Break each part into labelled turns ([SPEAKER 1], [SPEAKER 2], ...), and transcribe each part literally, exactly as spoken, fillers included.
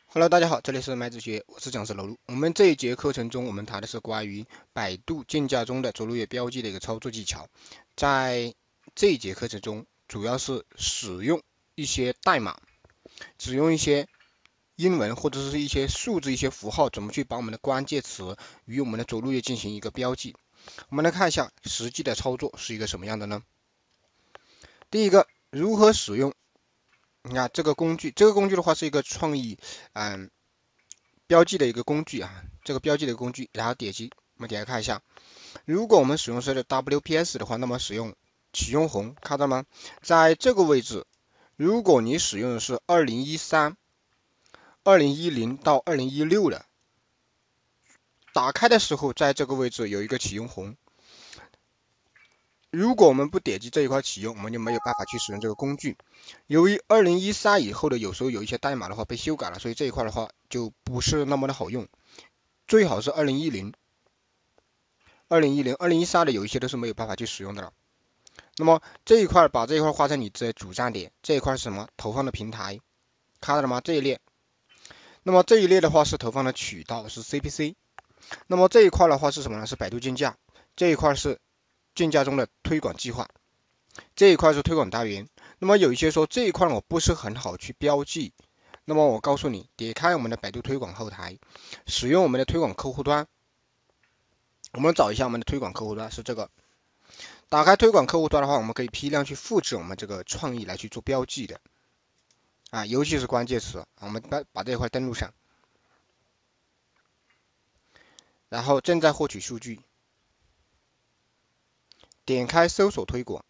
[SPEAKER 1] Hello， 大家好，这里是麦子学，我是讲师楼路。我们这一节课程中，我们谈的是关于百度竞价中的着陆页标记的一个操作技巧。在这一节课程中，主要是使用一些代码，使用一些英文或者是一些数字、一些符号，怎么去把我们的关键词与我们的着陆页进行一个标记。我们来看一下实际的操作是一个什么样的呢？第一个，如何使用？你看这个工具，这个工具的话是一个创意，嗯。标记的一个工具啊，这个标记的工具，然后点击，我们点开看一下。如果我们使用是 W P S 的话，那么使用启用红，看到吗？在这个位置，如果你使用的是二零一三、二零一零到二零一六的，打开的时候，在这个位置有一个启用红。如果我们不点击这一块启用，我们就没有办法去使用这个工具。由于二零一三以后的有时候有一些代码的话被修改了，所以这一块的话就不是那么的好用。最好是二零一零、二零一零、二零一三的有一些都是没有办法去使用的了。那么这一块把这一块画成你的主站点，这一块是什么？投放的平台，看到了吗？这一列。那么这一列的话是投放的渠道，是 C P C。那么这一块的话是什么呢？是百度竞价。这一块是竞价中的推广计划，这一块是推广单元。那么有一些说这一块我不是很好去标记，那么我告诉你，点开我们的百度推广后台，使用我们的推广客户端，我们找一下我们的推广客户端是这个。打开推广客户端的话，我们可以批量去复制我们这个创意来去做标记的啊，尤其是关键词，我们把把这一块登录上，然后正在获取数据，点开搜索推广。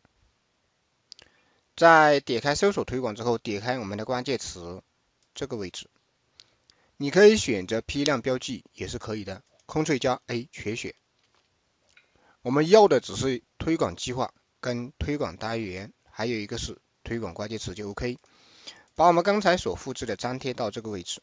[SPEAKER 1] 在点开搜索推广之后，点开我们的关键词这个位置，你可以选择批量标记也是可以的，空脆加 A 全选。我们要的只是推广计划跟推广单元，还有一个是推广关键词就 OK。把我们刚才所复制的粘贴到这个位置。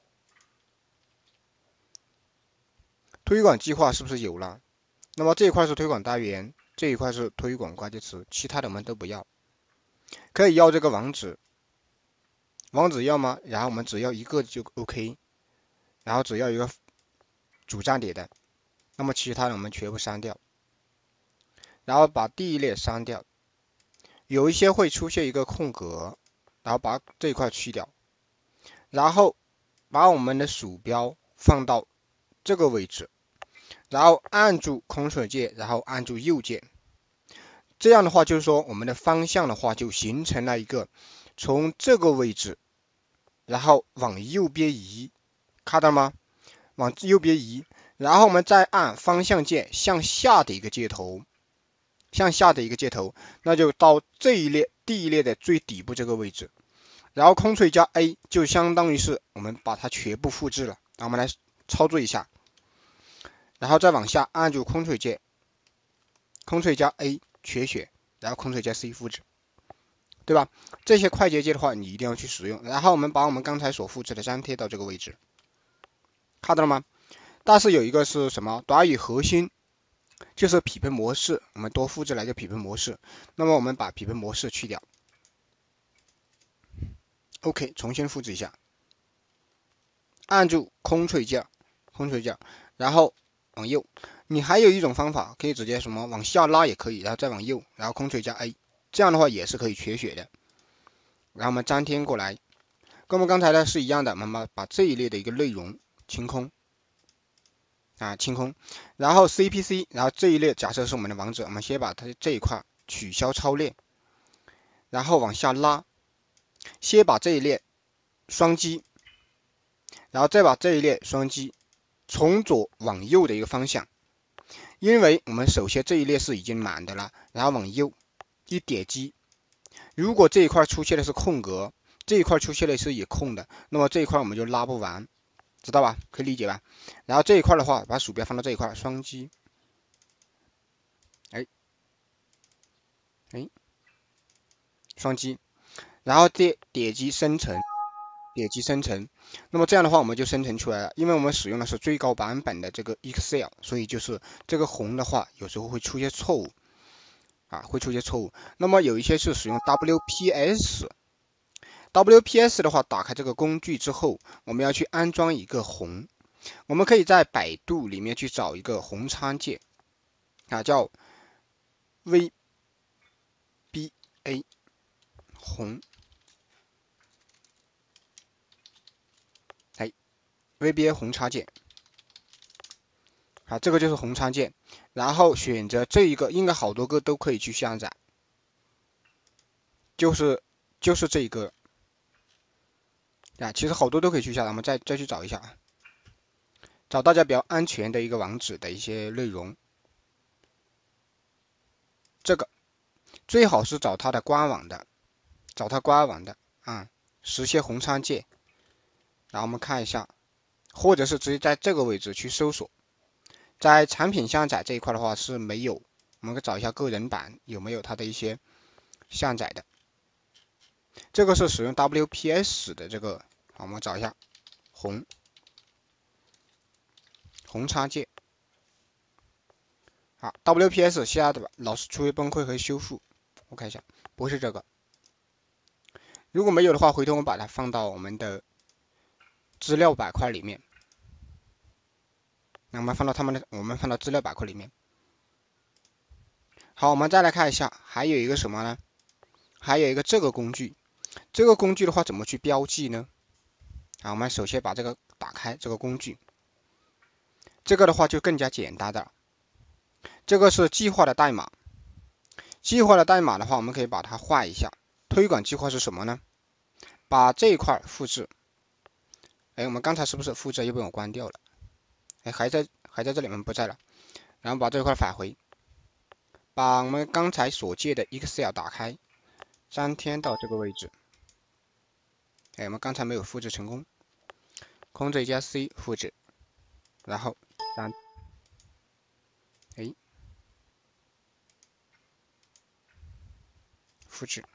[SPEAKER 1] 推广计划是不是有了？那么这一块是推广单元，这一块是推广关键词，其他的我们都不要。可以要这个网址，网址要吗？然后我们只要一个就 OK， 然后只要一个主站点的，那么其他的我们全部删掉，然后把第一列删掉，有一些会出现一个空格，然后把这一块去掉，然后把我们的鼠标放到这个位置，然后按住空水键，然后按住右键，这样的话就是说我们的方向的话就形成了一个从这个位置，然后往右边移，看到吗？往右边移，然后我们再按方向键向下的一个接头，向下的一个接头，那就到这一列第一列的最底部这个位置，然后空脆加 A 就相当于是我们把它全部复制了。我们来操作一下，然后再往下按住空脆键，空脆加 A 全选，然后空脆加 C 复制，对吧？这些快捷键的话你一定要去使用。然后我们把我们刚才所复制的粘贴到这个位置，看到了吗？但是有一个是什么？短语核心就是匹配模式，我们多复制来个匹配模式。那么我们把匹配模式去掉 ，OK， 重新复制一下，按住空脆键，空脆键，然后往右。你还有一种方法，可以直接什么往下拉也可以，然后再往右，然后空脆加 A， 这样的话也是可以全选的。然后我们粘贴过来，跟我们刚才的是一样的，我们把这一列的一个内容清空。啊，清空，然后 C P C， 然后这一列假设是我们的网址，我们先把它这一块取消超链，然后往下拉，先把这一列双击，然后再把这一列双击，从左往右的一个方向，因为我们首先这一列是已经满的了，然后往右一点击，如果这一块出现的是空格，这一块出现的是也空的，那么这一块我们就拉不完。知道吧？可以理解吧？然后这一块的话，把鼠标放到这一块，双击，哎，哎，双击，然后点点击生成，点击生成。那么这样的话，我们就生成出来了。因为我们使用的是最高版本的这个 Excel， 所以就是这个红的话，有时候会出现错误啊，会出现错误。那么有一些是使用 W P S， W P S 的话，打开这个工具之后，我们要去安装一个宏。我们可以在百度里面去找一个宏参界啊，叫 V B A 宏，哎 ，V B A 宏插件。啊，这个就是宏参件，然后选择这一个，应该好多个都可以去下载，就是就是这一个啊，其实好多都可以去下载，我们再再去找一下啊，找大家比较安全的一个网址的一些内容，这个最好是找它的官网的，找它官网的啊，实现宏参界，然后我们看一下，或者是直接在这个位置去搜索。在产品下载这一块的话是没有，我们可以找一下个人版有没有它的一些下载的。这个是使用 W P S 的这个，好，我们找一下宏宏插件。好 ，W P S 下的老是出现崩溃和修复，我看一下，不是这个。如果没有的话，回头我们把它放到我们的资料板块里面。那我们放到他们的，我们放到资料板块里面。好，我们再来看一下，还有一个什么呢？还有一个这个工具，这个工具的话怎么去标记呢？啊，我们首先把这个打开，这个工具，这个的话就更加简单的，这个是计划的代码，计划的代码的话，我们可以把它画一下。推广计划是什么呢？把这一块复制，哎，我们刚才是不是复制又被我关掉了？哎，还在还在这里面不在了，然后把这一块返回，把我们刚才所借的 Excel 打开，粘贴到这个位置。哎，我们刚才没有复制成功 ，Ctrl 加 C 复制，然后粘，哎，复制，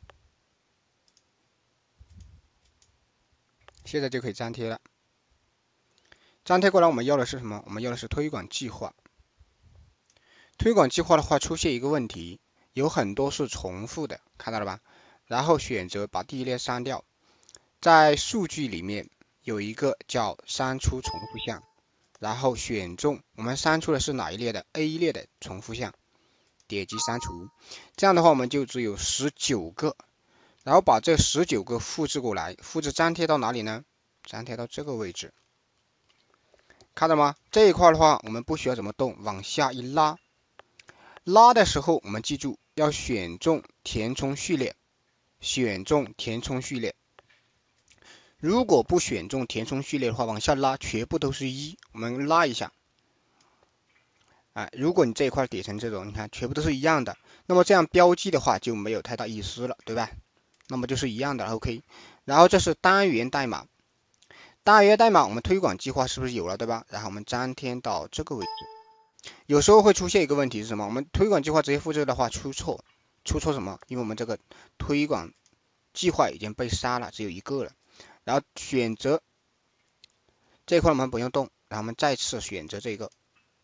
[SPEAKER 1] 现在就可以粘贴了。粘贴过来，我们要的是什么？我们要的是推广计划。推广计划的话，出现一个问题，有很多是重复的，看到了吧？然后选择把第一列删掉，在数据里面有一个叫删除重复项，然后选中我们删除的是哪一列的 A 列的重复项，点击删除。这样的话，我们就只有十九个，然后把这十九个复制过来，复制粘贴到哪里呢？粘贴到这个位置。看到吗？这一块的话，我们不需要怎么动，往下一拉，拉的时候我们记住要选中填充序列，选中填充序列。如果不选中填充序列的话，往下拉全部都是一，我们拉一下。哎，如果你这一块叠成这种，你看全部都是一样的，那么这样标记的话就没有太大意思了，对吧？那么就是一样的 ，OK。然后这是单元代码。单元代码我们推广计划是不是有了，对吧？然后我们粘贴到这个位置。有时候会出现一个问题是什么？我们推广计划直接复制的话出错，出错什么？因为我们这个推广计划已经被删了，只有一个了。然后选择这一块我们不用动，然后我们再次选择这个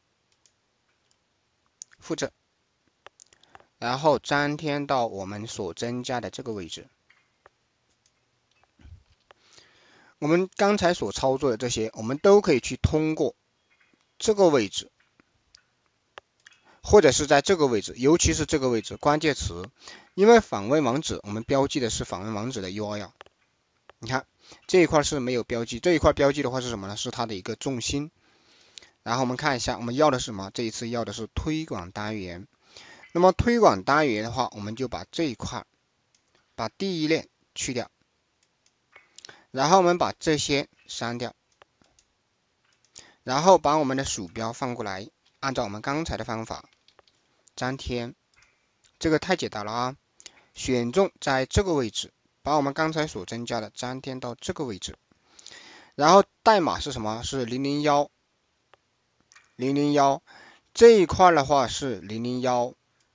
[SPEAKER 1] 复制，然后粘贴到我们所增加的这个位置。我们刚才所操作的这些，我们都可以去通过这个位置，或者是在这个位置，尤其是这个位置关键词，因为访问网址我们标记的是访问网址的 U R L， 你看这一块是没有标记，这一块标记的话是什么呢？是它的一个重心。然后我们看一下，我们要的是什么？这一次要的是推广单元。那么推广单元的话，我们就把这一块，把第一列去掉。然后我们把这些删掉，然后把我们的鼠标放过来，按照我们刚才的方法粘贴，这个太简单了啊！选中在这个位置，把我们刚才所增加的粘贴到这个位置，然后代码是什么？是零零一，零零一这一块的话是零零一，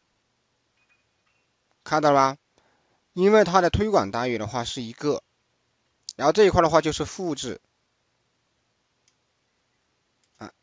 [SPEAKER 1] 看到了吧？因为它的推广单元的话是一个。然后这一块的话就是复制，啊，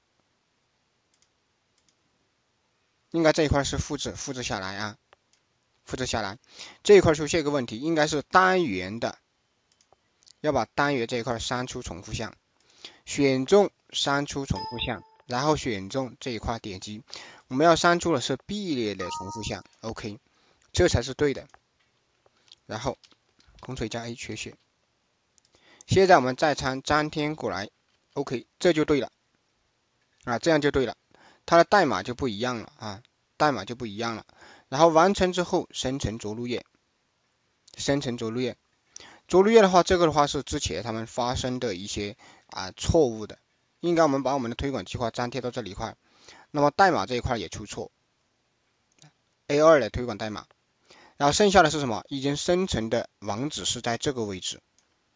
[SPEAKER 1] 应该这一块是复制，复制下来啊，复制下来。这一块出现一个问题，应该是单元的要把单元这一块删除重复项，选中删除重复项，然后选中这一块点击，我们要删除的是 B 列的重复项 ，OK， 这才是对的。然后空锤加 A 缺血。现在我们再参粘贴过来 ，OK， 这就对了啊，这样就对了，它的代码就不一样了啊，代码就不一样了。然后完成之后生成着陆页，生成着陆页，着陆页的话，这个的话是之前他们发生的一些啊错误的，应该我们把我们的推广计划粘贴到这里一块，那么代码这一块也出错 ，A 二 的推广代码，然后剩下的是什么？已经生成的网址是在这个位置。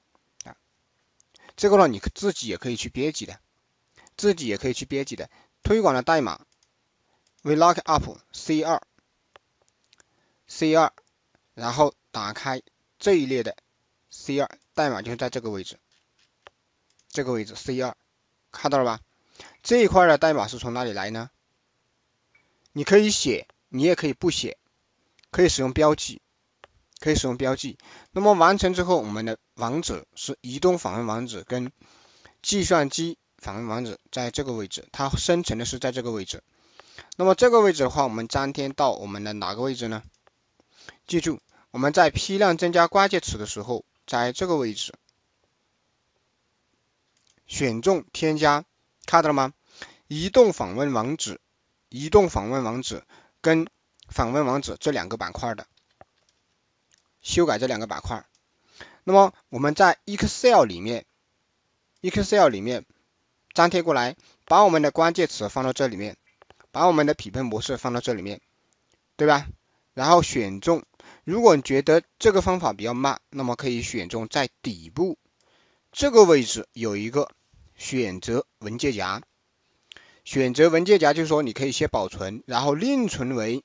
[SPEAKER 1] 这个呢，你自己也可以去编辑的，自己也可以去编辑的。推广的代码 vlookup C 二 C 二，然后打开这一列的 C 二 代码就是在这个位置，这个位置 C 二，看到了吧？这一块的代码是从哪里来呢？你可以写，你也可以不写，可以使用标记，可以使用标记。那么完成之后，我们的网址是移动访问网址跟计算机访问网址在这个位置，它生成的是在这个位置。那么这个位置的话，我们粘贴到我们的哪个位置呢？记住，我们在批量增加关键词的时候，在这个位置选中添加，看到了吗？移动访问网址、移动访问网址跟访问网址这两个板块的，修改这两个板块。那么我们在 Excel 里面 ，Excel 里面粘贴过来，把我们的关键词放到这里面，把我们的匹配模式放到这里面，对吧？然后选中，如果你觉得这个方法比较慢，那么可以选中在底部这个位置有一个选择文件夹，选择文件夹就是说你可以先保存，然后另存为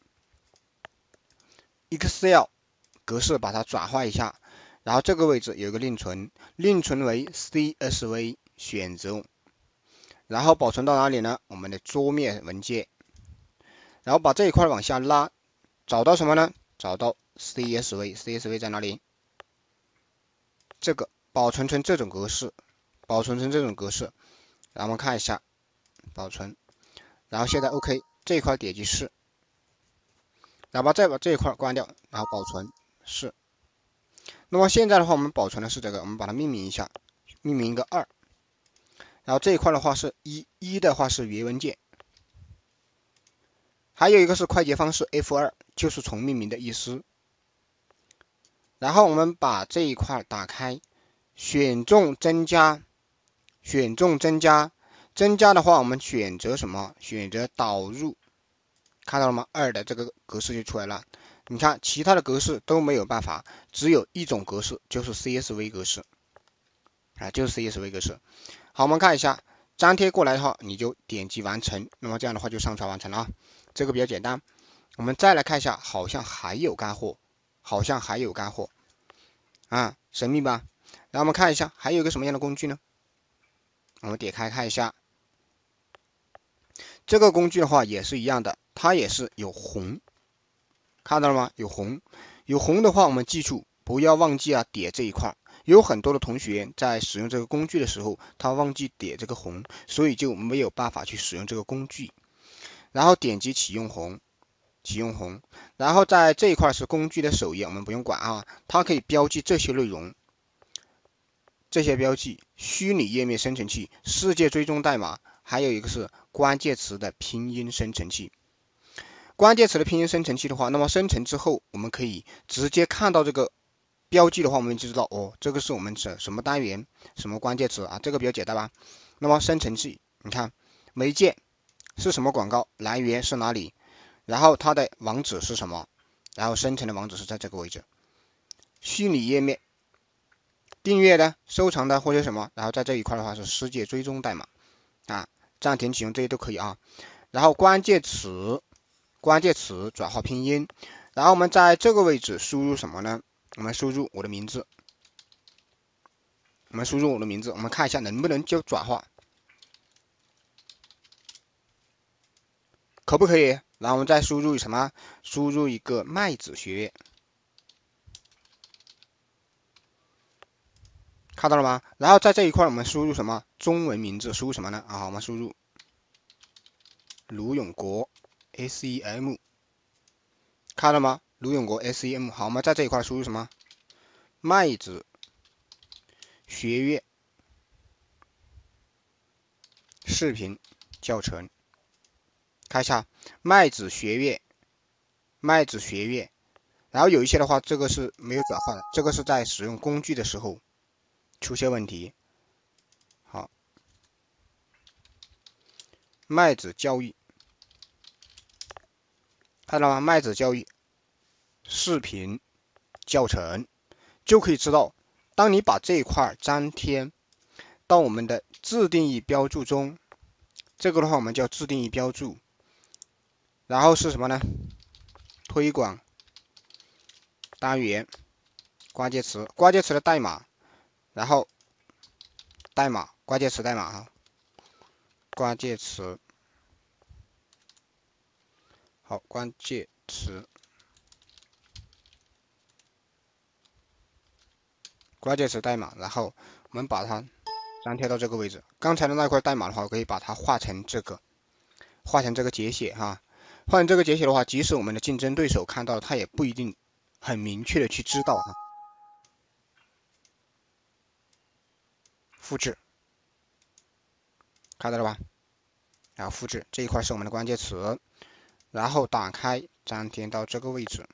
[SPEAKER 1] Excel 格式，把它转化一下，然后这个位置有一个另存，另存为 C S V 选择，然后保存到哪里呢？我们的桌面文件，然后把这一块往下拉，找到什么呢？找到 C S V，C S V 在哪里？这个保存成这种格式，保存成这种格式，然后我们看一下保存，然后现在 OK， 这一块点击是，然后再把这一块关掉，然后保存是。那么现在的话，我们保存的是这个，我们把它命名一下，命名一个二，然后这一块的话是一，一的话是原文件，还有一个是快捷方式 F 二， 就是重命名的意思。然后我们把这一块打开，选中增加，选中增加，增加的话我们选择什么？选择导入，看到了吗？二的这个格式就出来了。你看其他的格式都没有办法，只有一种格式，就是 C S V 格式啊，就是 C S V 格式。好，我们看一下粘贴过来的话，你就点击完成，那么这样的话就上传完成了啊，这个比较简单。我们再来看一下，好像还有干货，好像还有干货啊，神秘吧？然后我们看一下还有一个什么样的工具呢？我们点开看一下，这个工具的话也是一样的，它也是有红，看到了吗？有红，有红的话，我们记住不要忘记啊点这一块。有很多的同学在使用这个工具的时候，他忘记点这个红，所以就没有办法去使用这个工具。然后点击启用红，启用红，然后在这一块是工具的首页，我们不用管啊，它可以标记这些内容，这些标记：虚拟页面生成器、世界追踪代码，还有一个是关键词的拼音生成器。关键词的拼音生成器的话，那么生成之后，我们可以直接看到这个标记的话，我们就知道哦，这个是我们什什么单元，什么关键词啊，这个比较简单吧。那么生成器，你看媒介是什么广告，来源是哪里，然后它的网址是什么，然后生成的网址是在这个位置。虚拟页面订阅的、收藏的或者什么，然后在这一块的话是世界追踪代码啊，暂停启用这些都可以啊。然后关键词，关键词转化拼音，然后我们在这个位置输入什么呢？我们输入我的名字，我们输入我的名字，我们看一下能不能就转化，可不可以？然后我们再输入什么？输入一个麦子学院。 看到了吗？然后在这一块我们输入什么中文名字，输入什么呢？啊，我们输入卢永国 S E M， 看到了吗？卢永国 S E M。 好，我们在这一块输入什么麦子学院视频教程，看一下麦子学院麦子学院。然后有一些的话，这个是没有转换的，这个是在使用工具的时候出现问题。好，麦子教育，看到吗？麦子教育视频教程，就可以知道，当你把这一块粘贴到我们的自定义标注中，这个的话我们叫自定义标注，然后是什么呢？推广单元关键词，关键词的代码，然后代码关键词代码啊，关键词，好，关键词，关键词代码，然后我们把它粘贴到这个位置。刚才的那块代码的话，我可以把它画成这个，画成这个节写哈。画成这个节写的话，即使我们的竞争对手看到，他也不一定很明确的去知道哈。复制，看到了吧？然后复制这一块是我们的关键词，然后打开粘贴到这个位置，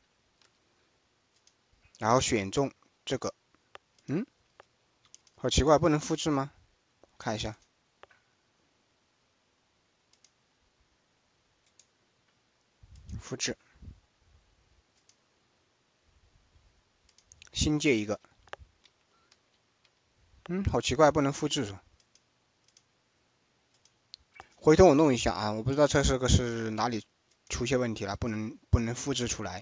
[SPEAKER 1] 然后选中这个，嗯，好奇怪，不能复制吗？看一下，复制，新建一个，嗯，好奇怪，不能复制。回头我弄一下啊，我不知道这是个是哪里出现问题了，不能不能复制出来，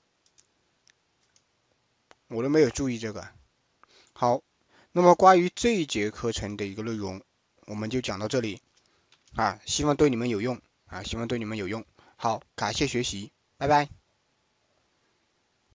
[SPEAKER 1] 我都没有注意这个。好，那么关于这一节课程的一个内容，我们就讲到这里啊，希望对你们有用啊，希望对你们有用。好，感谢学习，拜拜。